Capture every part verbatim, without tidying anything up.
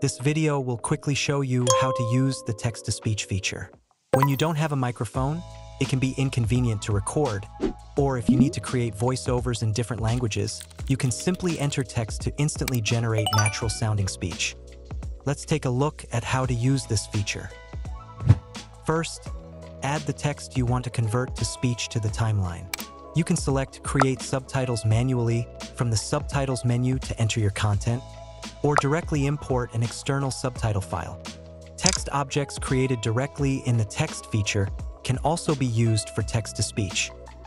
This video will quickly show you how to use the text-to-speech feature. When you don't have a microphone, it can be inconvenient to record, or if you need to create voiceovers in different languages, you can simply enter text to instantly generate natural-sounding speech. Let's take a look at how to use this feature. First, add the text you want to convert to speech to the timeline. You can select Create Subtitles manually from the Subtitles menu to enter your content, or directly import an external subtitle file. Text objects created directly in the text feature can also be used for text-to-speech.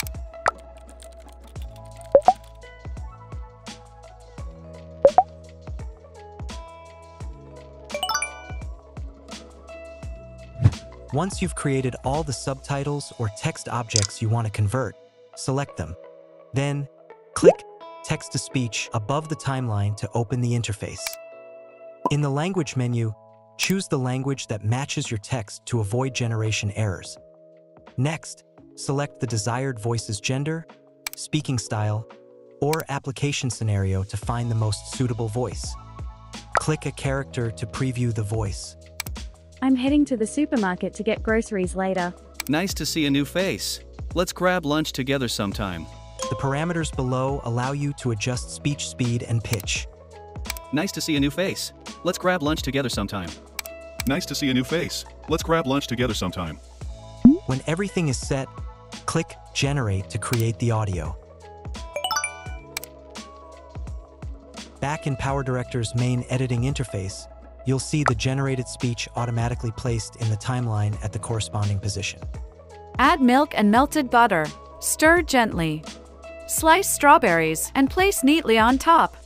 Once you've created all the subtitles or text objects you want to convert, select them. Then, click Text-to-Speech above the timeline to open the interface. In the Language menu, choose the language that matches your text to avoid generation errors. Next, select the desired voice's gender, speaking style, or application scenario to find the most suitable voice. Click a character to preview the voice. I'm heading to the supermarket to get groceries later. Nice to see a new face. Let's grab lunch together sometime. The parameters below allow you to adjust speech speed and pitch. Nice to see a new face. Let's grab lunch together sometime. Nice to see a new face. Let's grab lunch together sometime. When everything is set, click Generate to create the audio. Back in PowerDirector's main editing interface, you'll see the generated speech automatically placed in the timeline at the corresponding position. Add milk and melted butter. Stir gently. Slice strawberries and place neatly on top.